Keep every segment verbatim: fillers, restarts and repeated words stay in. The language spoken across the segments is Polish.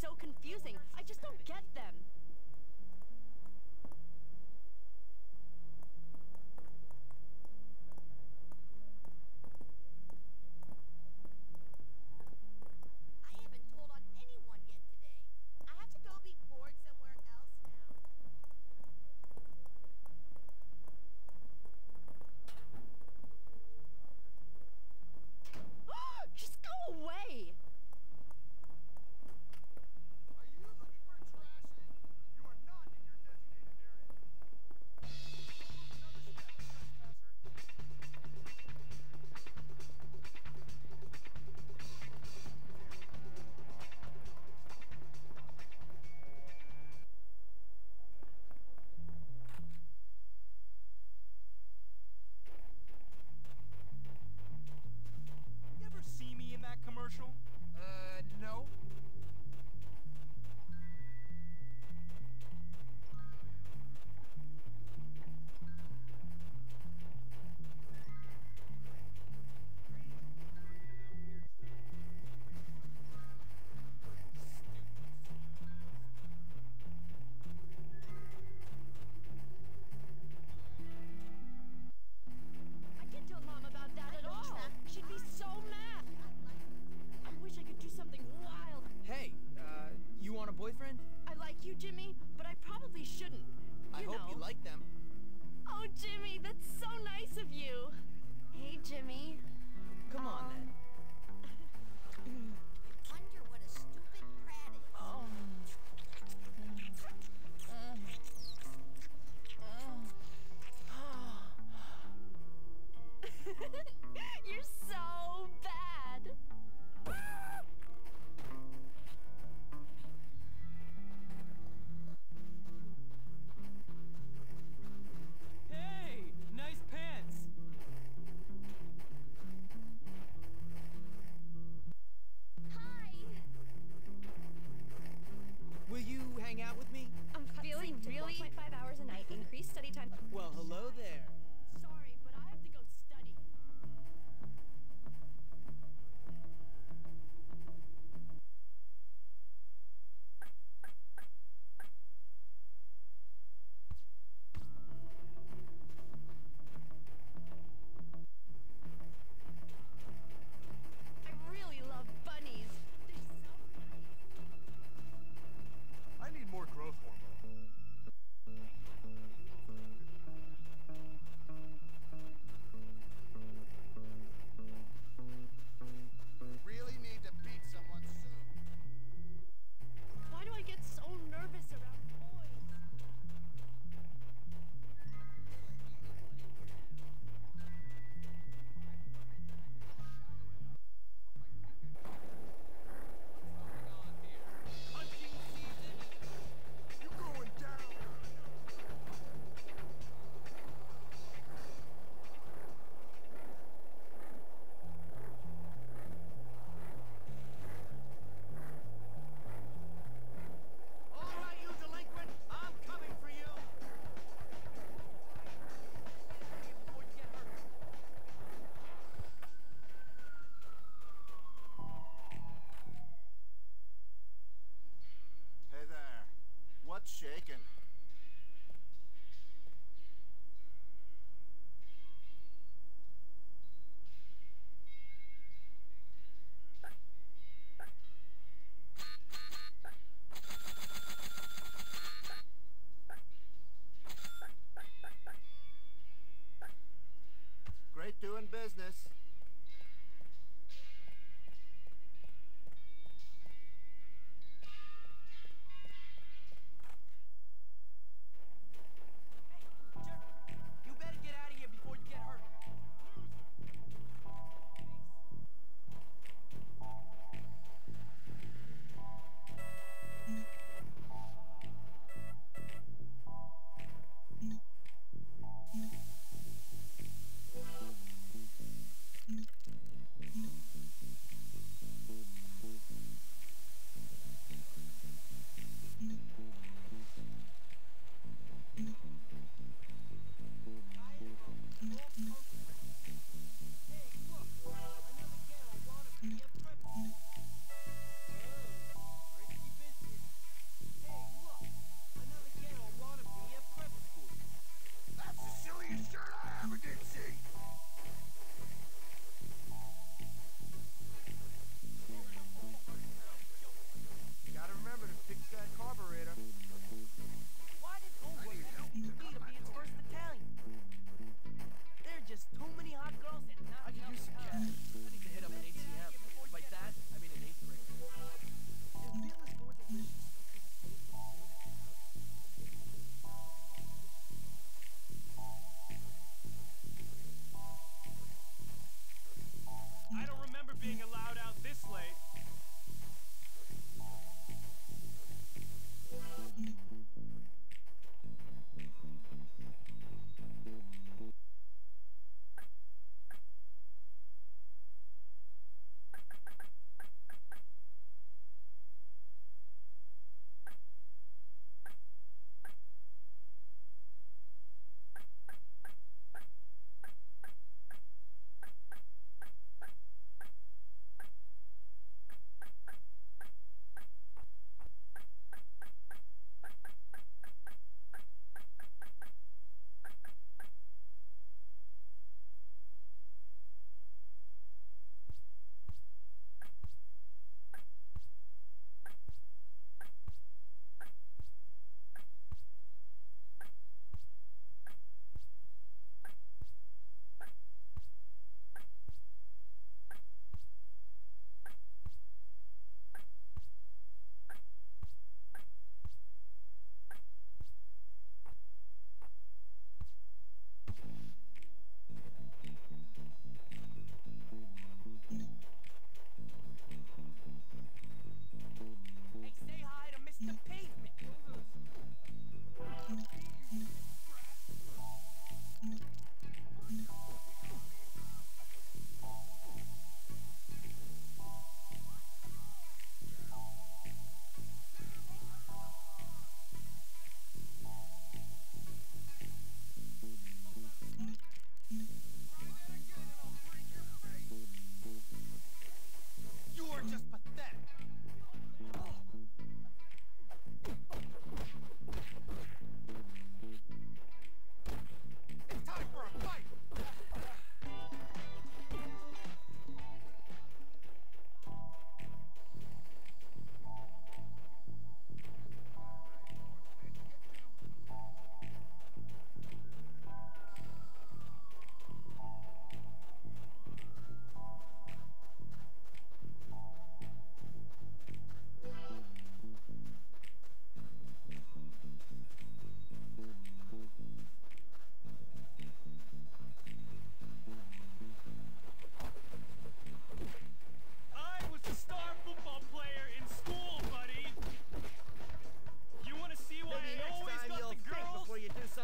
so confusing. I just don't get them. I haven't told on anyone yet today. I have to go be bored somewhere else now. Just go away! Are you looking for trashing?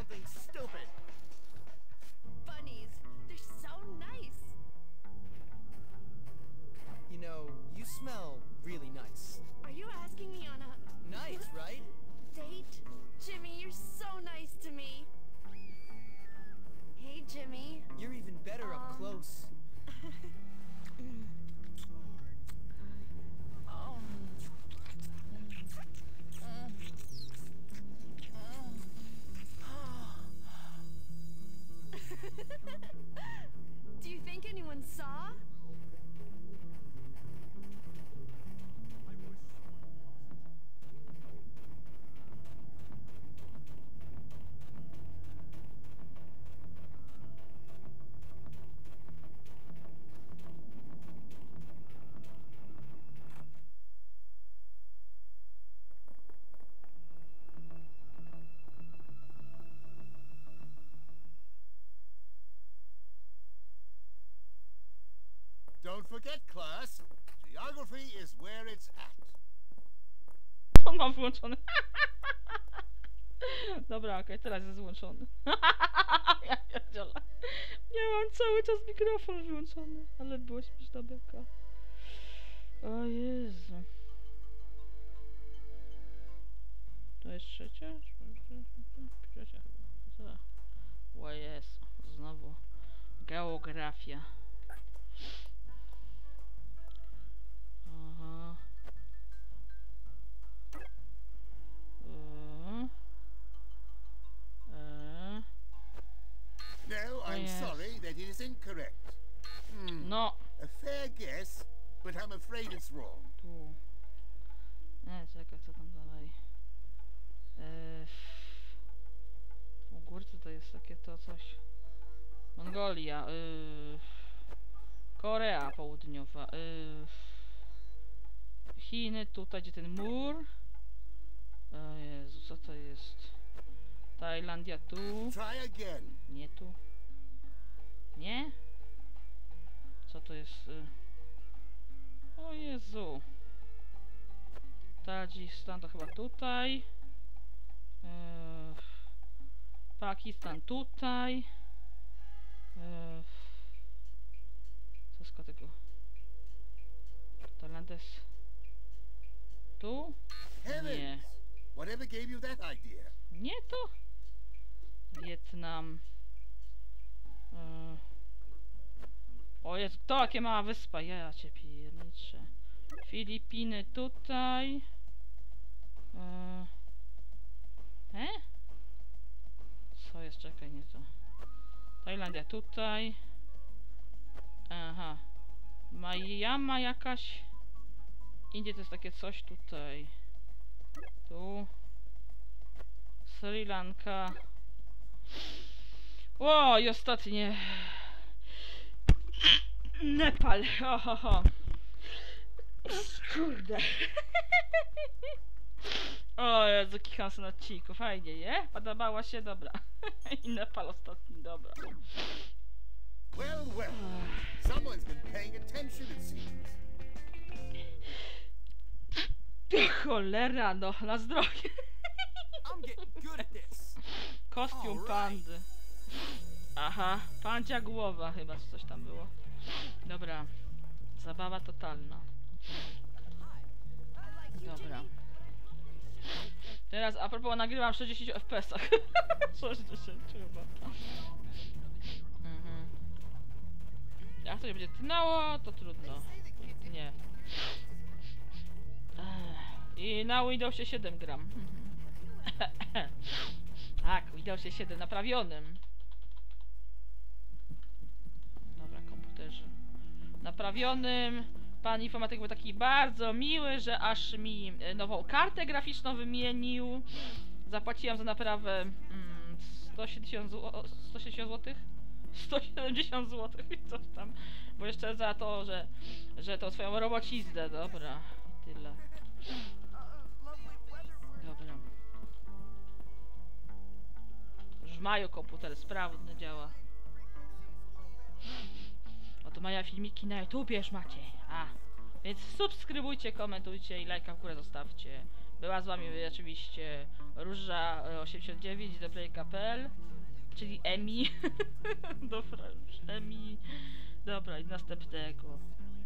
something stupid. Bunnies. They're so nice. You know, you smell really nice. Are you asking me on a Nice, right? date? Jimmy, you're so nice to me. Hey, Jimmy. You're even better up Um, close. Oh. Do you think anyone saw? Don't forget, class, geography is where it's at. On ma wyłączony. Dobra, okej, teraz jest włączony. Ja pierdzielę. Nie mam cały czas mikrofon wyłączony, ale było śmieszna beka. O Jezu. To jest trzecia? Trzecia chyba. O Jezu, znowu. Geografia. Aha. E. E. No, I'm yes. sorry that it is incorrect. Hmm, No, a fair guess, but I'm afraid it's wrong. tu. Nie, czekaj, co tam dalej. E. U górce to jest takie to coś. Mongolia. Y. Korea Południowa. Y. Chiny, tutaj gdzie ten mur. O Jezu, co to jest? Tajlandia tu. Try again. Nie tu. Nie? Co to jest? Y... O Jezu. Tadżykistan to chyba tutaj. Yy... Pakistan tutaj. Yy... Co z tego? Tajlandia jest tu? Heavens! Nie. Whatever gave you that idea? Nie tu. Wietnam. Yy... O Jezu, to jakie mała wyspa, ja cię pierniczę. Filipiny tutaj. Yy... E? Co jest? Czekaj, nie to. Tajlandia tutaj. Aha. Majama jakaś. Indie to jest takie coś tutaj. Tu. Sri Lanka. O, i ostatnie. Nepal. Ohoho. Kurde. O Jezu, kicham sobie na odcinku. Fajnie, nie? Podobało się? Dobra. I Nepal ostatni, dobra. Well, well. Someone's been paying attention, it seems. Cholera, no, na zdrowie. I'm getting good at this. Kostium Alright. pandy. Aha, pandzia głowa chyba, czy coś tam było. Dobra. Zabawa totalna. Dobra. Teraz a propos nagrywam w sześćdziesięciu F P S-ach. sześćdziesiąt chyba. Mhm. Jak to nie będzie tnęło, to trudno. Nie. Ech. I na Windowsie siedem gram. Tak, Windowsie siedem naprawionym. Dobra, komputerze. Naprawionym. Pan informatyk był taki bardzo miły, że aż mi nową kartę graficzną wymienił. Zapłaciłam za naprawę mm, sto siedemdziesiąt złotych? sto siedemdziesiąt złotych i coś tam. Bo jeszcze za to, że, że to swoją robociznę. Dobra, i tyle. Dobra. Już w maju komputer sprawny działa. Oto Maja filmiki na YouTubie już macie. A, więc subskrybujcie, komentujcie i lajka w górę zostawcie. Była z wami oczywiście Róża osiemdziesiąt dziewięć, Deplayka kropka p l, czyli Emi. Dobra, już Emi. Dobra, i następnego.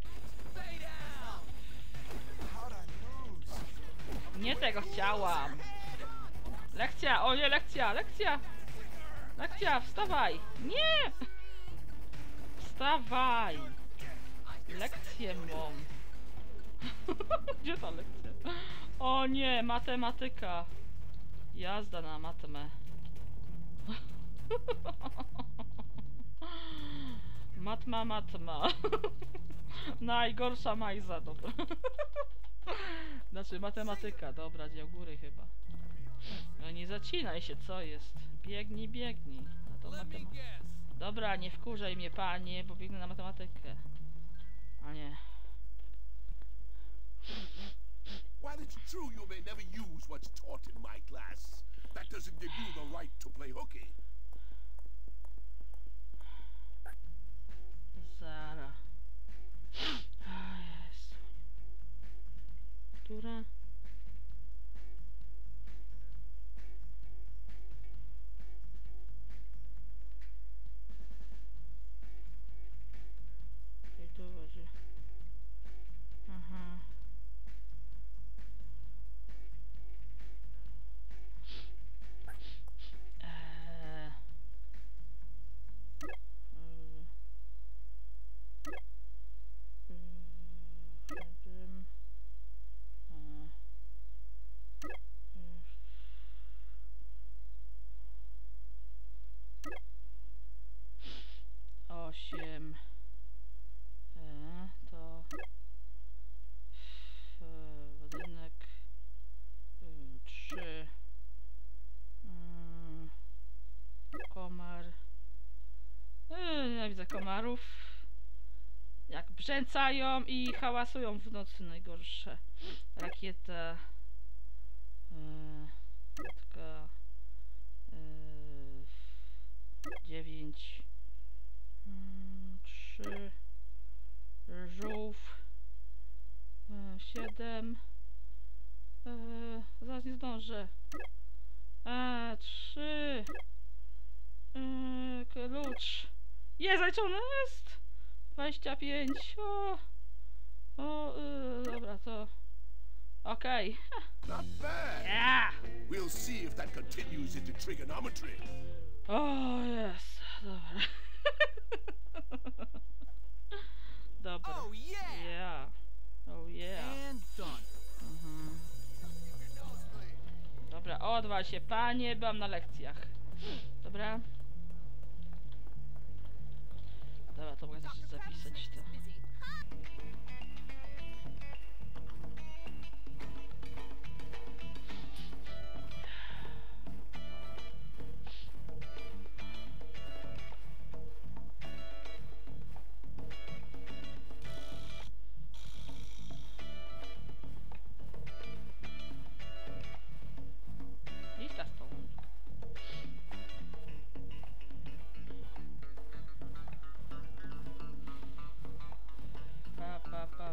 Nie tego chciałam. Lekcja, o nie, lekcja, lekcja. Lekcja, wstawaj. Nie! Wstawaj. Lekcję mam. Gdzie ta lekcja? O nie, matematyka. Jazda na matmę. Matma, matma. Najgorsza majza, dobra. Znaczy matematyka, dobra, dział góry chyba. No nie zacinaj się, co jest? Biegnij, biegnij. A to matematyka. Dobra, nie wkurzaj mnie, panie, bo biegnę na matematykę. A nie. While it's true you may never use what's taught in my class, that doesn't give you the right to play hooky. Zara. O Jezu. Która? Okej, tu będzie. Aha. Eee. Eee. Siedem. Eee. Osiem. E, to f, budynek e, trzy. Mm, komar. E, nienawidzę komarów. Jak brzęcają i hałasują w nocy, najgorsze. Rakieta. E, taka. E, dziewięć. Mm, trzy. Żółw. E, siedem. E, zaraz nie zdążę. E, trzy. E, klucz. Jest, zaliczone jest! dwadzieścia pięć. O, o y, dobra, to. Okej. Okay. Not bad. Yeah. We'll see if that continues into trigonometry. O, jest. Dobra. Dobra. Oh yeah! Yeah. Oh yeah. And done. Mhm. Dobra, odwal się, panie, byłam na lekcjach. Dobra. Dobra, to mogę też zapisać to. Idź ta stąd. Pa, pa, pa,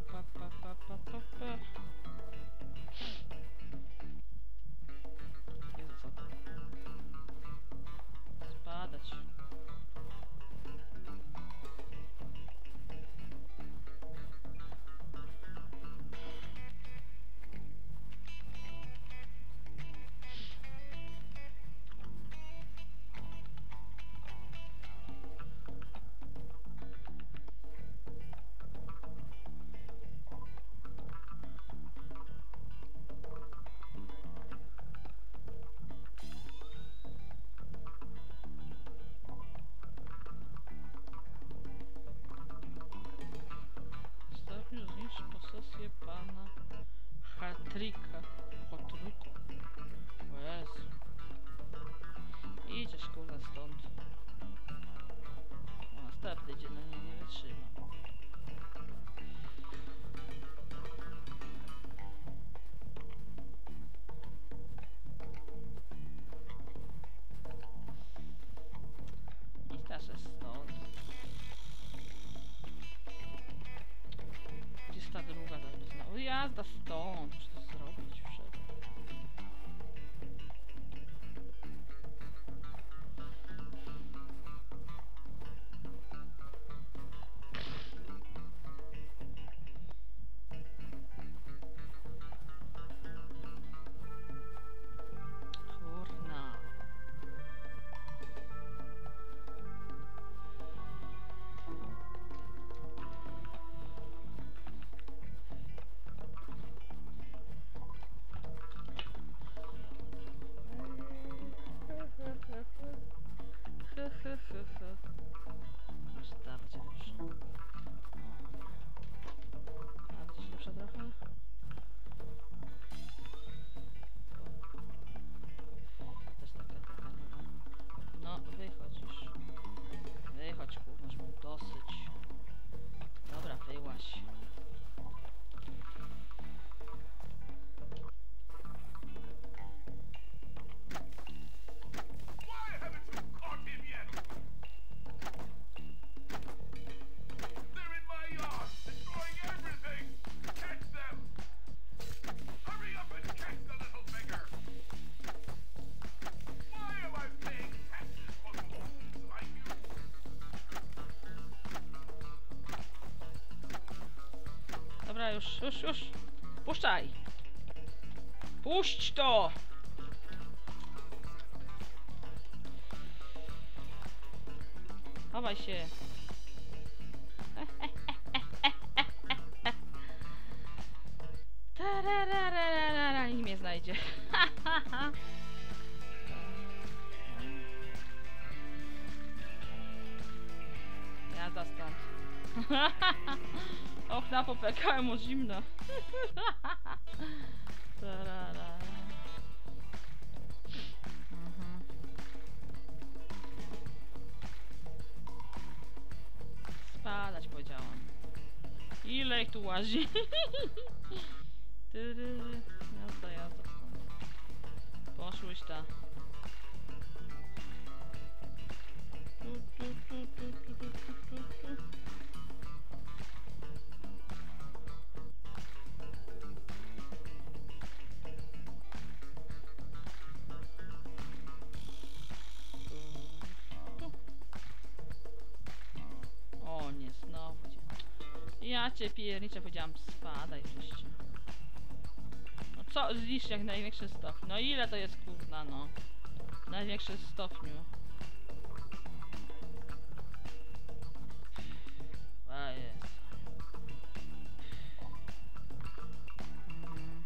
już, już, już. Puszczaj. Puść to! Chowaj się. Tararararara, nikt mnie znajdzie. Jazda stąd. Okna popękają od zimna. Tarara. Mhm. Spadać powiedziałam. Ile ich tu łazi? Tyry. Jazda, jazda stąd. Poszłyś ta. Tu, tu, tu, tu, tu, tu, tu, tu, tu. O nie, znowu cię. Ja cię pierniczę, powiedziałam spadaj wreszcie. No co, zniszcz jak największy stopniu. No ile to jest kurna no? W największym stopniu. A jest. Mhm.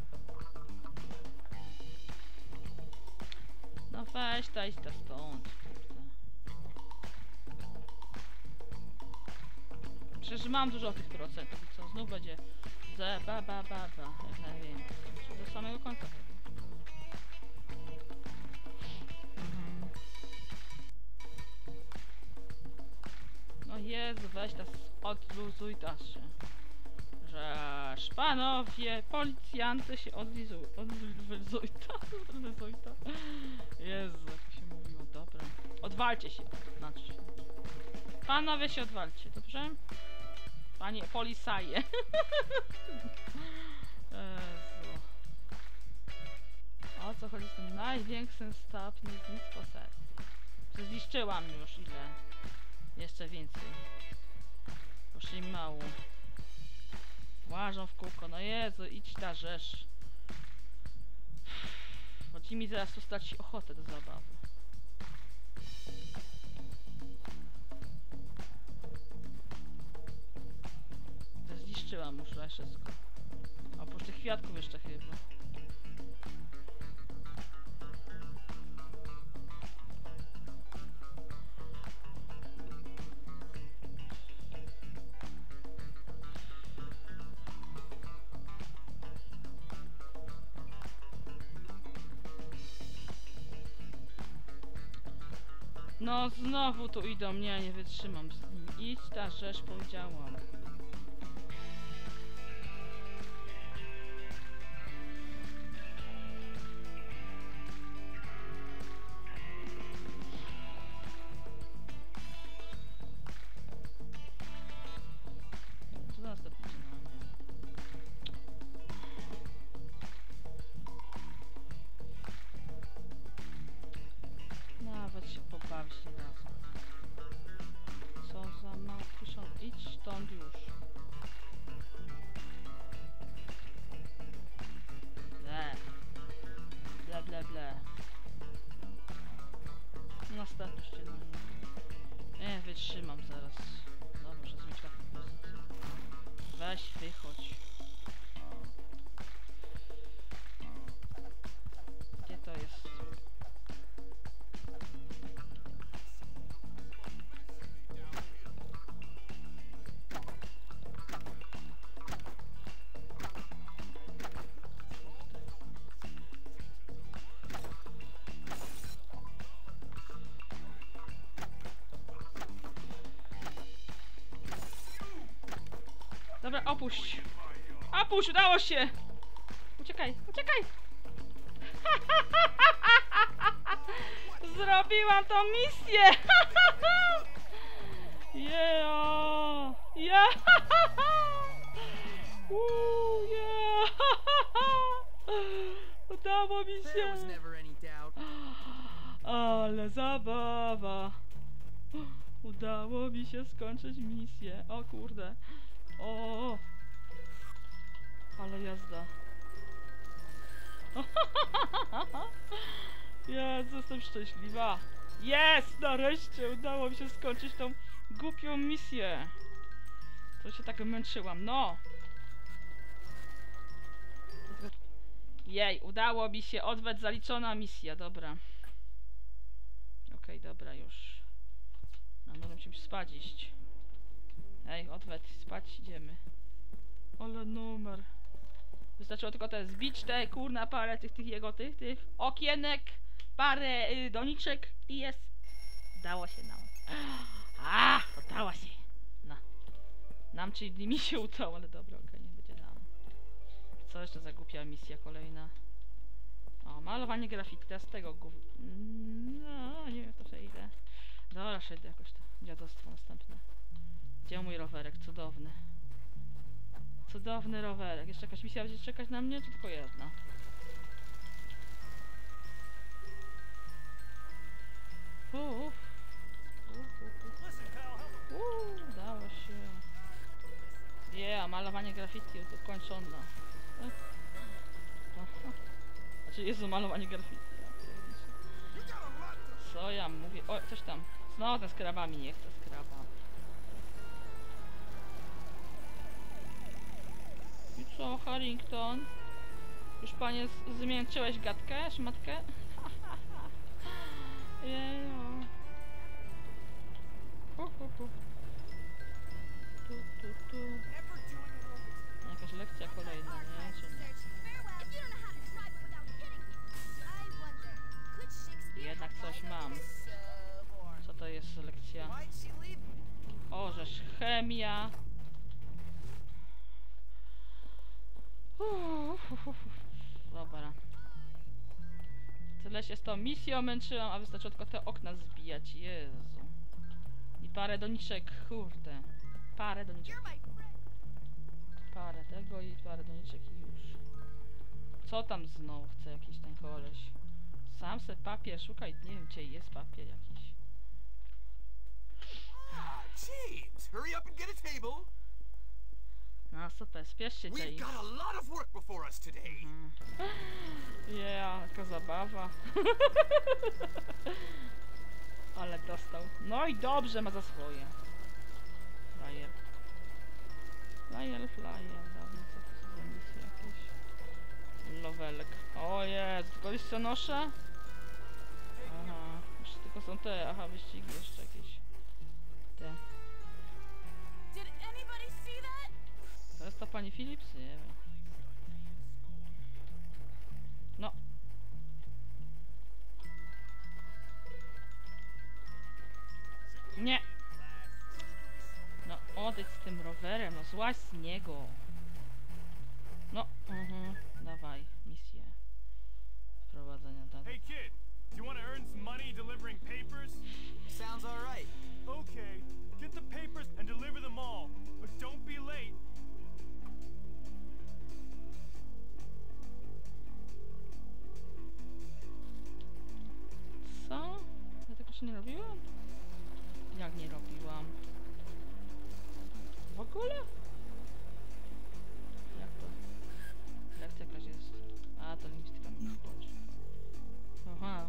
No weź ta idź ta stąd, kurde. Przecież mam dużo tych procentów i co, znów będzie ze ba ba ba ba, jak najwięcej. Do samego końca chyba. Mhm. No Jezu, weź ta, odluzuj ta się. Żeż panowie, policjanty się odlizuj, odlizuj ta, odlizuj ta. Jezu, jak to się mówiło, dobra. Odwalcie się, znaczy się. Panowie się odwalcie, dobrze? Panie polisaje. Jezu. O co chodzi z tym największym stopniu z posesji? Zniszczyłam już ile? Jeszcze więcej. Poszli mało. Łażą w kółko. No Jezu, idź ta rzesz. Chodzi mi zaraz tu straci ochotę do zabawy. Zniszczyłam już wszystko. Oprócz tych kwiatków jeszcze chyba. No znowu tu idą, nie, nie wytrzymam z nim. Idź ta rzecz, powiedziałam. Co następne działanie? Nawet się pobawić nie razem. Co za małpiszon. Idź stąd już. Ble. Ble, ble, ble. Następny ścielanie. Nie wytrzymam zaraz. Dobra, muszę zmienić taką pozycję. Weź, wychodź. Gdzie to jest? Dobra, opuść. Opuść, udało się. Uciekaj, uciekaj. Zrobiłam tą misję. Yeah. Yeah. Uuu, yeah. Udało mi There się. was never any doubt. Ale zabawa. Udało mi się skończyć misję. O kurde. O. Ale jazda. Jezu, jestem szczęśliwa. Jest! Nareszcie udało mi się skończyć tą głupią misję. To się tak męczyłam, no! Jej, udało mi się, odwet zaliczona misja, dobra. Okej, okay, dobra, już. No, możemy się spać iść. Ej, odwet, spać idziemy. Ale numer. Wystarczyło tylko te zbić te, kurna, parę tych, tych jego, tych, tych okienek, parę y, doniczek i jest. Dało się nam. A, udało się. No. Nam, czyli mi się udało, ale dobra, okej, okay, nie będzie nam. Co jeszcze za głupia misja kolejna? O, malowanie grafiki, teraz tego gów... No, nie wiem, jak to przejdę. Dobra, przejdę jakoś to. Dziadostwo następne. Gdzie mój rowerek? Cudowny. Cudowny rowerek. Jeszcze jakaś misja będzie czekać na mnie, czy tylko jedna? Uff. Uuu, udało się. Yeah, malowanie graffiti ukończone. Znaczy, Jezu, malowanie graffiti. Co ja mówię? O, coś tam. Znowu ten z krabami, nie chcę z kraba. I co, Harrington? Już panie zmiękczyłeś gadkę, szmatkę? Jejo. Hu, hu, hu. Tu, tu, tu. Jakaś lekcja kolejna, nie? Czy nie? Jednak coś mam. Co to jest lekcja? Orzesz, chemia. Uff, uff, uff. Dobra. Tyle się z tą misją męczyłam, a wystarczyło tylko te okna zbijać. Jezu. I parę doniczek, kurde. Parę doniczek. Parę tego i parę doniczek i już. Co tam znowu chce jakiś ten koleś? Sam se papier szukaj, nie wiem gdzie jest papier jakiś. Ah, James, hurry up and get a table. No super, spiesz się, We've James. got a lot of work before us today. Mm. Yeah, jaka zabawa. Ale dostał. No i dobrze, ma za swoje. Flyer. Flyer, flyer. Dawno co to są za misje jakieś. Lowelek. O jest, tylko jeszcze noszę? Aha, już tylko są te, aha, wyścigi jeszcze jakieś. Te. Did anybody see that? To jest to pani Philips? Nie wiem. No. Nie. No odejdź z tym rowerem, no złaź z niego. No, mhm, dawaj, misję. Wprowadzenia dalej. Hey kid, do you want to earn some money delivering papers? Sounds alright. Okay, get the papers and deliver them all, but don't be late. Co? Ja tego jeszcze nie robiłam? Jak nie robiłam? W ogóle? Jak to? Lekcja jakaś jest. A, to lingwistyka mi nie chodzi. Aha.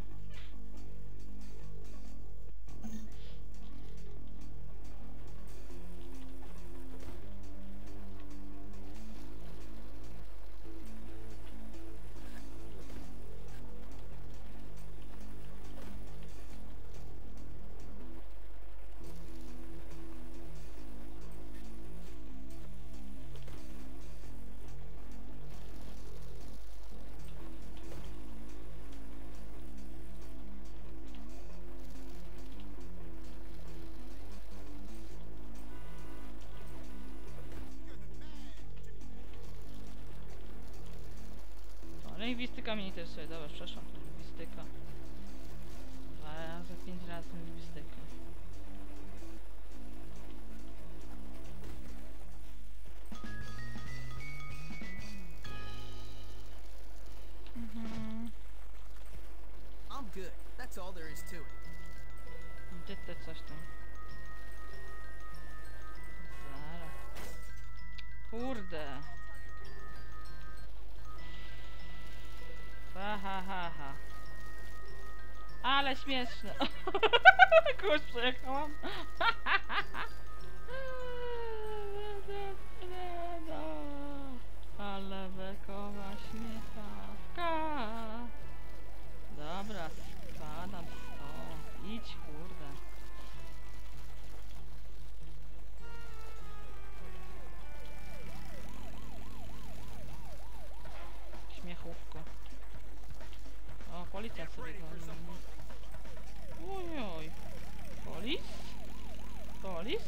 Lingwistyka mnie interesuje, dobra, przeszłam to lingwistyka. Dwa razy, pięć razy lingwistyka. Mhm. I'm good. That's all there is to it. Gdzie te coś tam? Zaraz. Kurde. Ha, ha, ha, ha. Ale śmieszne. Kogoś przejechałam. Ale bekowa śmiechawka. Dobra, spadam stąd. Idź, kurde. Śmiechówko. O, policjant sobie goni. Ojoj. Polis? Polis?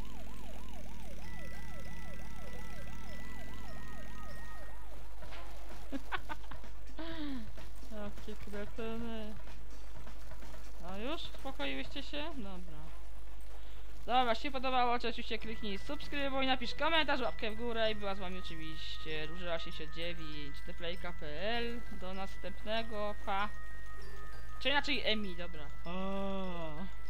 Jakie kretyny. A już? Uspokoiłyście się? Dobra. Dobra, jeśli się podobało, to oczywiście kliknij subskrybuj, napisz komentarz, łapkę w górę i była z wami oczywiście Róża sześćdziesiąt dziewięć, theplayka kropka p l. Do następnego, pa. Czy inaczej Emi, dobra. O.